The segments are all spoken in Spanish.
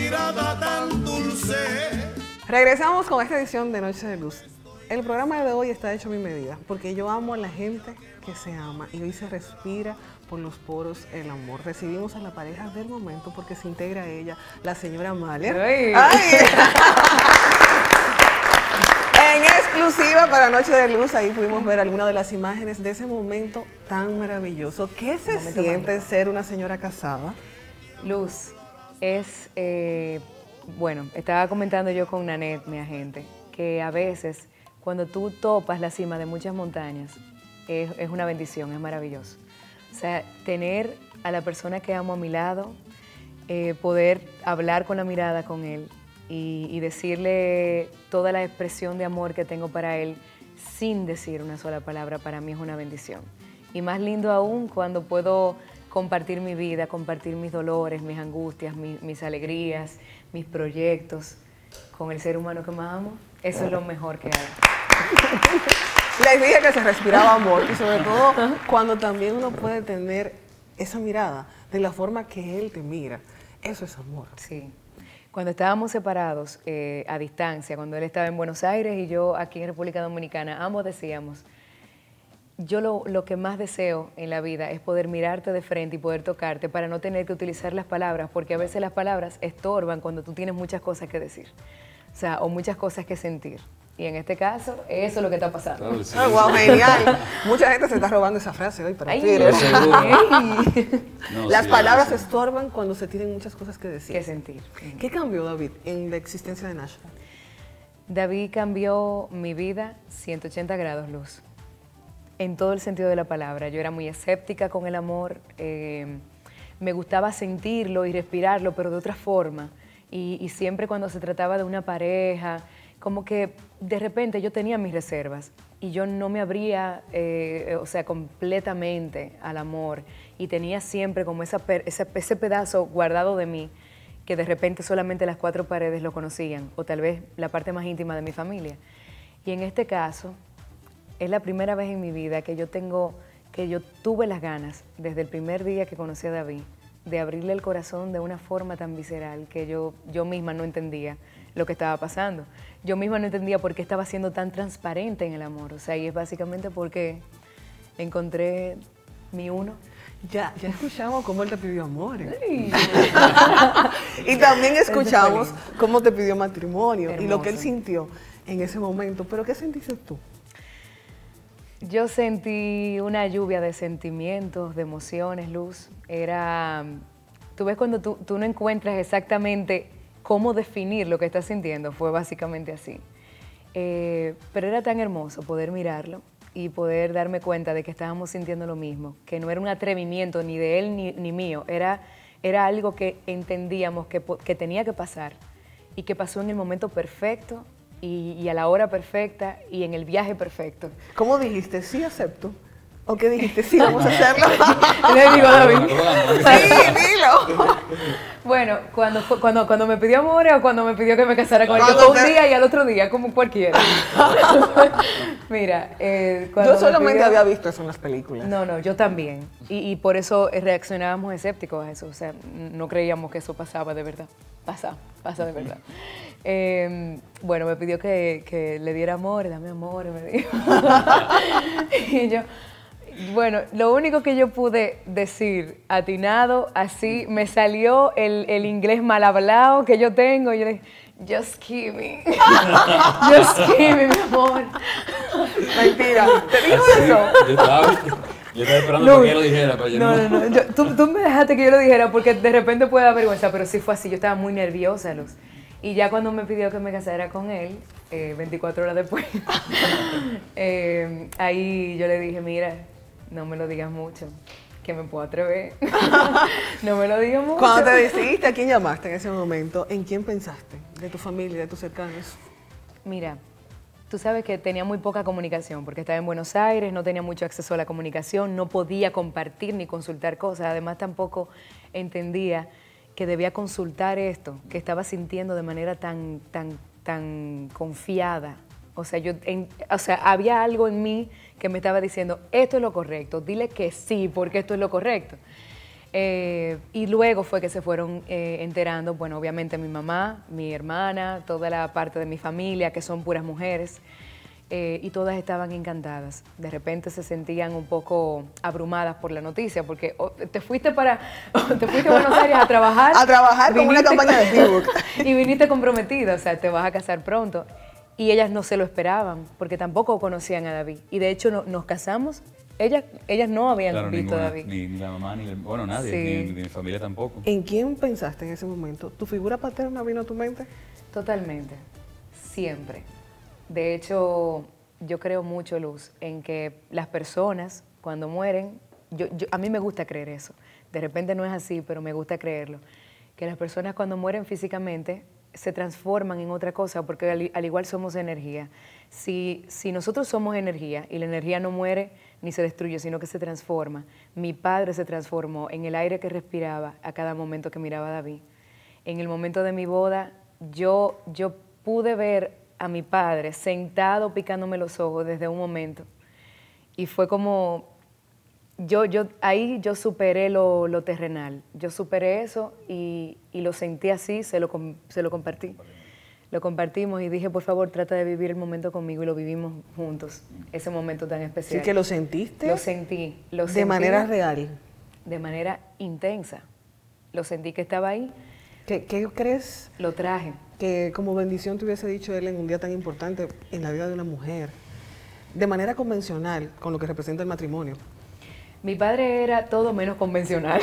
mirada tan dulce. Regresamos con esta edición de Noche de Luz. El programa de hoy está hecho a mi medida, porque yo amo a la gente que se ama y hoy se respira por los poros el amor. Recibimos a la pareja del momento porque se integra a ella, la señora Mahler. ¡Ay! ¡Ay! En exclusiva para Noche de Luz, ahí pudimos ver algunas de las imágenes de ese momento tan maravilloso. ¿Qué se siente ser una señora casada? Luz, es, bueno, estaba comentando yo con Nanette, mi agente, que a veces cuando tú topas la cima de muchas montañas, es una bendición, es maravilloso. O sea, tener a la persona que amo a mi lado, poder hablar con la mirada con él y decirle toda la expresión de amor que tengo para él sin decir una sola palabra, para mí es una bendición. Y más lindo aún cuando puedo compartir mi vida, compartir mis dolores, mis angustias, mis alegrías, mis proyectos con el ser humano que más amo. Eso es lo mejor que hay. Les dije que se respiraba amor y sobre todo cuando también uno puede tener esa mirada de la forma que él te mira. Eso es amor. Sí. Cuando estábamos separados a distancia, cuando él estaba en Buenos Aires y yo aquí en República Dominicana, ambos decíamos, yo lo que más deseo en la vida es poder mirarte de frente y poder tocarte para no tener que utilizar las palabras, porque a veces las palabras estorban cuando tú tienes muchas cosas que decir, o sea, o muchas cosas que sentir. Y en este caso, eso es lo que está pasando. Claro, sí, Ah, wow, genial. Mucha gente se está robando esa frase hoy para Twitter. No, Las sí, palabras sí. estorban cuando se tienen muchas cosas que decir. ¿Qué sentir? ¿Qué cambió, David, en la existencia de Nashville? David cambió mi vida 180 grados, Luz, en todo el sentido de la palabra. Yo era muy escéptica con el amor, me gustaba sentirlo y respirarlo, pero de otra forma. Y siempre cuando se trataba de una pareja, como que de repente yo tenía mis reservas y yo no me abría, o sea, completamente al amor y tenía siempre como ese pedazo guardado de mí que de repente solamente las cuatro paredes lo conocían o tal vez la parte más íntima de mi familia. Y en este caso es la primera vez en mi vida que yo tuve las ganas desde el primer día que conocí a David de abrirle el corazón de una forma tan visceral que yo misma no entendía lo que estaba pasando. Yo misma no entendía por qué estaba siendo tan transparente en el amor. O sea, y es básicamente porque encontré mi uno. Ya escuchamos cómo él te pidió amor. Y también escuchamos cómo te pidió matrimonio. Hermoso. Y lo que él sintió en ese momento. ¿Pero qué sentiste tú? Yo sentí una lluvia de sentimientos, de emociones, Luz. Tú ves cuando tú no encuentras exactamente cómo definir lo que estás sintiendo, fue básicamente así. Pero era tan hermoso poder mirarlo y poder darme cuenta de que estábamos sintiendo lo mismo, que no era un atrevimiento ni de él ni mío, era algo que entendíamos que tenía que pasar y que pasó en el momento perfecto y a la hora perfecta y en el viaje perfecto. ¿Cómo dijiste? Sí, acepto. ¿O qué dijiste? Sí, vamos a hacerlo. Le digo, David. Sí, dilo. Bueno, cuando me pidió amor o cuando me pidió que me casara con él, yo Cuando un día y al otro día, como cualquiera. Mira, cuando Yo solamente me pidió... había visto eso en las películas. No, yo también. Y por eso reaccionábamos escépticos a eso. O sea, no creíamos que eso pasaba de verdad. Pasa de verdad. Bueno, me pidió que le diera amor, dame amor, me dijo. Y yo... Bueno, lo único que yo pude decir atinado, así, me salió el inglés mal hablado que yo tengo. Y yo le dije, just give me. Just give me, mi amor. Mentira. ¿Te dijo eso? Yo estaba esperando que ella lo dijera, pero yo No. Tú me dejaste que yo lo dijera porque de repente puede dar vergüenza, pero sí fue así. Yo estaba muy nerviosa, Luz. Y ya cuando me pidió que me casara con él, 24 horas después, ahí yo le dije, mira, no me lo digas mucho, que me puedo atrever. No me lo digas mucho. Cuando te decidiste, ¿a quién llamaste en ese momento? ¿En quién pensaste? ¿De tu familia, de tus cercanos? Mira, tú sabes que tenía muy poca comunicación porque estaba en Buenos Aires, no tenía mucho acceso a la comunicación, no podía compartir ni consultar cosas. Además, tampoco entendía que debía consultar esto, que estaba sintiendo de manera tan confiada. O sea, había algo en mí que me estaba diciendo, esto es lo correcto, dile que sí, porque esto es lo correcto. Y luego fue que se fueron enterando, bueno, obviamente mi mamá, mi hermana, toda la parte de mi familia, que son puras mujeres, y todas estaban encantadas. De repente se sentían un poco abrumadas por la noticia, porque te fuiste a Buenos Aires a trabajar. A trabajar con una campaña de Reebok. Y viniste comprometida, o sea, te vas a casar pronto. Y ellas no se lo esperaban, porque tampoco conocían a David. Y de hecho nos casamos. Ellas no habían visto a David. Ni la mamá, bueno, nadie, Sí. ni mi familia tampoco. ¿En quién pensaste en ese momento? ¿Tu figura paterna vino a tu mente? Totalmente, siempre. De hecho, yo creo mucho, Luz, en que las personas cuando mueren, a mí me gusta creer eso. De repente no es así, pero me gusta creerlo. Que las personas cuando mueren físicamente se transforman en otra cosa, porque al igual somos energía. Si nosotros somos energía y la energía no muere ni se destruye, sino que se transforma. Mi padre se transformó en el aire que respiraba a cada momento que miraba a David. En el momento de mi boda, yo pude ver a mi padre sentado picándome los ojos desde un momento. Y fue como, ahí yo superé lo terrenal. Yo superé eso y lo sentí así, se lo compartí. Lo compartimos y dije, por favor, trata de vivir el momento conmigo, y lo vivimos juntos, ese momento tan especial. ¿Sí que lo sentiste? Lo sentí. De manera real. De manera intensa. Lo sentí que estaba ahí. ¿Qué crees Lo traje. que como bendición te hubiese dicho él en un día tan importante en la vida de una mujer? De manera convencional, con lo que representa el matrimonio. Mi padre era todo menos convencional.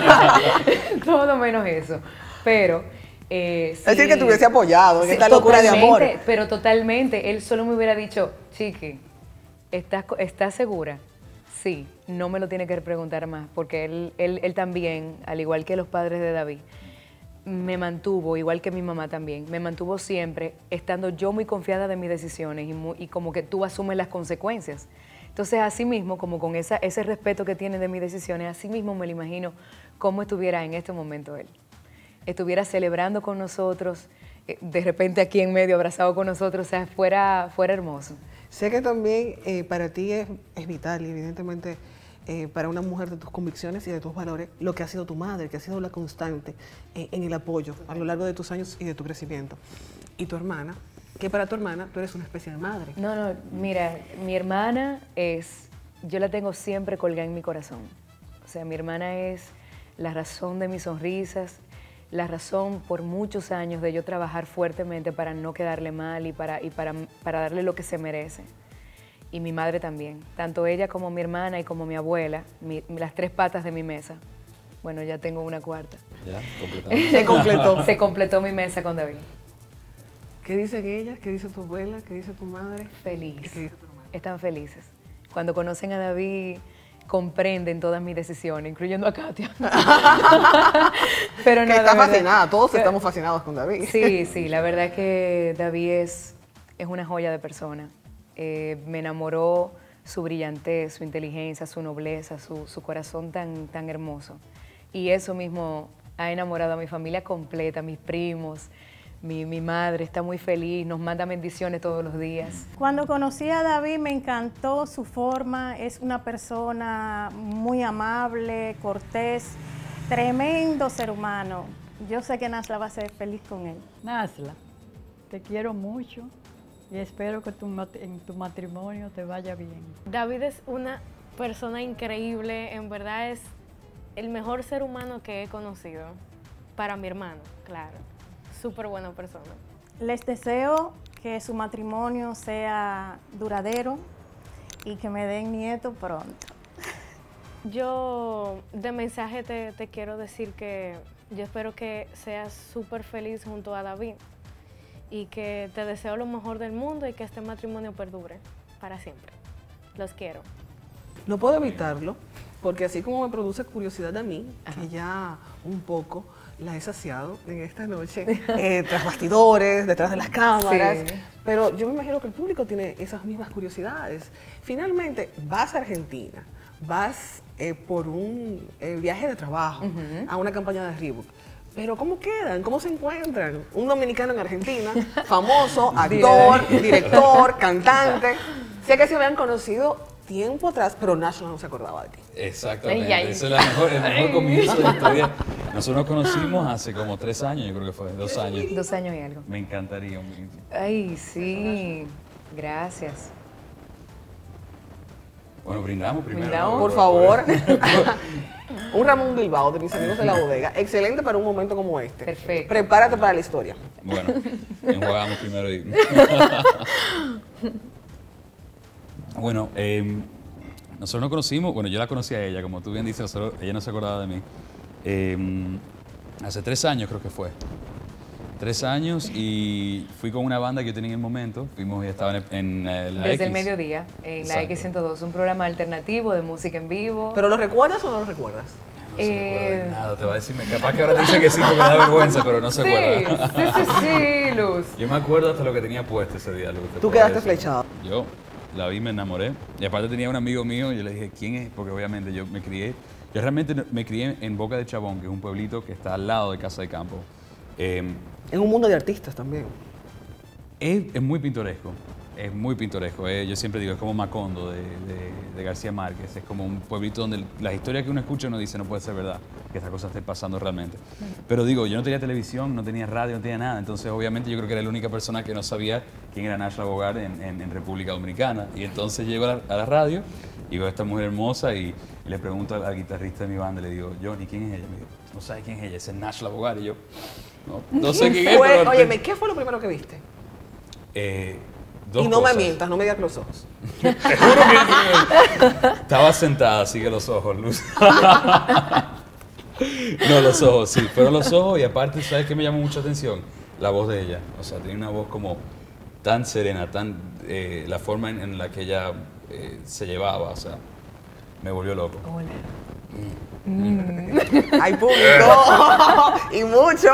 Todo menos eso. Pero... es decir, que te hubiese apoyado en esta locura de amor. Pero totalmente. Él solo me hubiera dicho, Chiqui, ¿estás segura? Sí, no me lo tiene que preguntar más, porque él también, al igual que los padres de David, me mantuvo, igual que mi mamá también, me mantuvo siempre estando yo muy confiada de mis decisiones y como que tú asumes las consecuencias. Entonces, así mismo, como con ese respeto que tiene de mis decisiones, así mismo me lo imagino cómo estuviera en este momento él. Estuviera celebrando con nosotros, de repente aquí en medio abrazado con nosotros, o sea, fuera hermoso. Sé que también para ti es vital y evidentemente para una mujer de tus convicciones y de tus valores, lo que ha sido tu madre, que ha sido la constante en el apoyo a lo largo de tus años y de tu crecimiento. Y tu hermana, que para tu hermana tú eres una especie de madre. No, mira, mi hermana yo la tengo siempre colgada en mi corazón. O sea, mi hermana es la razón de mis sonrisas, la razón por muchos años de yo trabajar fuertemente para no quedarle mal y para darle lo que se merece. Y mi madre también, tanto ella como mi hermana y como mi abuela, las tres patas de mi mesa. Bueno, ya tengo una cuarta. Ya, completado. Se completó. Se completó mi mesa con David. ¿Qué dicen ellas? ¿Qué dice tu abuela? ¿Qué dice tu madre? Feliz. ¿Qué dice tu hermana? Están felices. Cuando conocen a David, comprenden todas mis decisiones, incluyendo a Katia. Pero no, que está la verdad, fascinada, todos estamos fascinados con David. Sí, la verdad es que David es una joya de persona. Me enamoró su brillantez, su inteligencia, su nobleza, su corazón tan hermoso. Y eso mismo ha enamorado a mi familia completa, mis primos, mi madre está muy feliz, nos manda bendiciones todos los días. Cuando conocí a David me encantó su forma, es una persona muy amable, cortés, tremendo ser humano. Yo sé que Nasla va a ser feliz con él. Nasla, te quiero mucho y espero que en tu matrimonio te vaya bien. David es una persona increíble, en verdad es el mejor ser humano que he conocido, para mi hermano, claro. Súper buena persona. Les deseo que su matrimonio sea duradero y que me den nietos pronto. Yo de mensaje te quiero decir que yo espero que seas súper feliz junto a David y que te deseo lo mejor del mundo y que este matrimonio perdure para siempre. Los quiero. No puedo evitarlo, porque así como me produce curiosidad a mí, que ya un poco la he saciado en esta noche, tras bastidores, detrás de las cámaras, Sí. pero yo me imagino que el público tiene esas mismas curiosidades. Finalmente, vas a Argentina, vas por un viaje de trabajo a una campaña de Reebok, pero ¿cómo quedan? ¿Cómo se encuentran? Un dominicano en Argentina, famoso, actor, director, cantante. Sé que se habían conocido tiempo atrás, pero National no se acordaba de ti. Exactamente, Ay, ay. ese es el mejor comienzo de la historia. Nosotros nos conocimos hace como 3 años, yo creo que fue, 2 años. 2 años y algo. Me encantaría. Ay, sí. Gracias. Bueno, brindamos primero. Brindamos. Por favor. Un Ramón Bilbao de mis amigos de la bodega. Excelente para un momento como este. Perfecto. Prepárate para la historia. Bueno, enjuagamos primero y... Bueno, nosotros nos conocimos, bueno, yo la conocí a ella, como tú bien dices, ella no se acordaba de mí. Hace 3 años creo que fue. 3 años y fui con una banda que yo tenía en el momento. Fuimos y estaba en la Desde X. el mediodía, en la Exacto. X102, un programa alternativo de música en vivo. ¿Pero lo recuerdas o no lo recuerdas? No se acuerda de nada, te va a decir, capaz que ahora te dice que sí porque me da vergüenza, pero no se acuerda. Sí, Luz. Yo me acuerdo hasta lo que tenía puesto ese día, Luz. te Tú puedo quedaste decir. flechado. Yo la vi, me enamoré. Y aparte tenía un amigo mío, y yo le dije, ¿quién es? Porque obviamente yo me crié. Yo realmente me crié en Boca de Chabón, que es un pueblito que está al lado de Casa de Campo. En un mundo de artistas también. Es muy pintoresco. Es muy pintoresco. Yo siempre digo, es como Macondo de García Márquez. Es como un pueblito donde las historias que uno escucha uno dice no puede ser verdad, que estas cosas estén pasando realmente. Pero digo, yo no tenía televisión, no tenía radio, no tenía nada. Entonces, obviamente, yo creo que era la única persona que no sabía quién era Nash Bogart en República Dominicana. Y entonces llego a la radio y veo a esta mujer hermosa y le pregunto al guitarrista de mi banda, le digo, Johnny, ¿quién es ella? Me dijo, no sabes quién es ella, ese es Nash Bogart. Y yo, no sé quién es, pero... Óyeme, ¿qué fue lo primero que viste? Dos Y no cosas. me mientas, no me digas los ojos. Te juro que estaba sentada, así que los ojos, Luz. No, los ojos, sí, fueron los ojos y aparte, ¿sabes qué me llamó mucha atención? La voz de ella. O sea, tenía una voz como tan serena, tan la forma en la que ella se llevaba, o sea, me volvió loco. Hola. Hay público y mucho.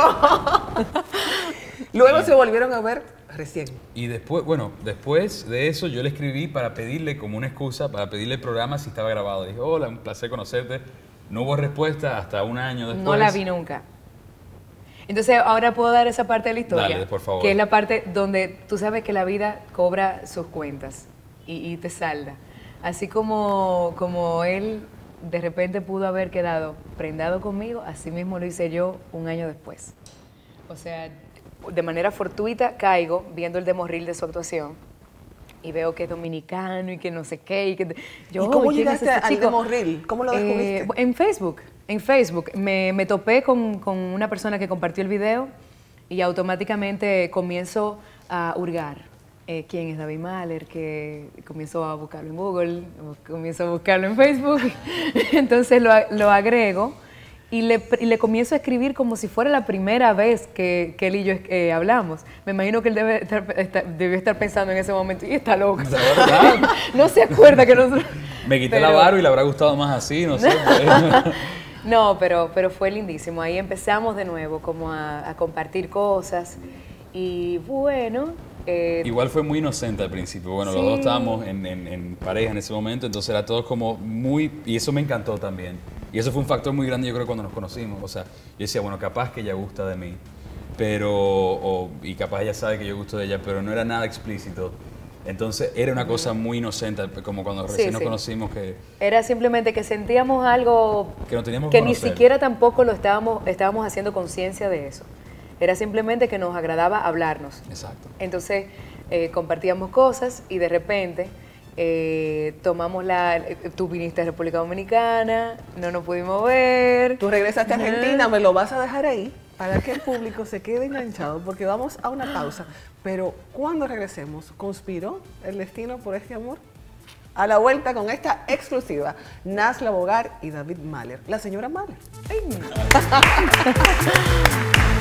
Luego se volvieron a ver recién. Y después, bueno, después de eso yo le escribí para pedirle como una excusa, para pedirle el programa si estaba grabado. Dije, hola, un placer conocerte. No hubo respuesta hasta un año después. No la vi nunca. Entonces, ahora puedo dar esa parte de la historia. Dale, por favor. Que es la parte donde tú sabes que la vida cobra sus cuentas y te salda. Así como él de repente pudo haber quedado prendado conmigo, así mismo lo hice yo un año después. O sea, de manera fortuita caigo viendo el demorril de su actuación y veo que es dominicano y que no sé qué. ¿Y cómo ¿quién es llegaste este al chico? demorril? ¿Cómo lo descubriste? En Facebook. En Facebook. Me topé con una persona que compartió el video y automáticamente comienzo a hurgar. ¿Quién es David Mahler? Que comienzo a buscarlo en Google, comienzo a buscarlo en Facebook. Entonces lo agrego y le comienzo a escribir como si fuera la primera vez que él y yo hablamos. Me imagino que él debió estar pensando en ese momento, y está loco. ¿De verdad? No se acuerda que nosotros... Me quité la barba y le habrá gustado más así, no sé. No, pero fue lindísimo. Ahí empezamos de nuevo como a compartir cosas y bueno... Igual fue muy inocente al principio. Bueno, Sí. los dos estábamos en pareja en ese momento, entonces era todo como muy... Y eso me encantó también. Y eso fue un factor muy grande, yo creo, cuando nos conocimos. O sea, yo decía, bueno, capaz que ella gusta de mí, pero... y capaz ella sabe que yo gusto de ella, pero no era nada explícito. Entonces era una cosa muy inocente, como cuando recién nos conocimos, que Era simplemente que sentíamos algo no teníamos que que ni conocer. siquiera tampoco lo estábamos haciendo conciencia de eso. Era simplemente que nos agradaba hablarnos. Exacto. Entonces compartíamos cosas y de repente tomamos tú viniste a República Dominicana, no nos pudimos ver. Tú regresaste a Argentina, me lo vas a dejar ahí para que el público se quede enganchado, porque vamos a una pausa. Pero cuando regresemos, ¿conspiró el destino por este amor? A la vuelta con esta exclusiva, Nash Bogart y David Mahler, la señora Mahler. ¡Ay!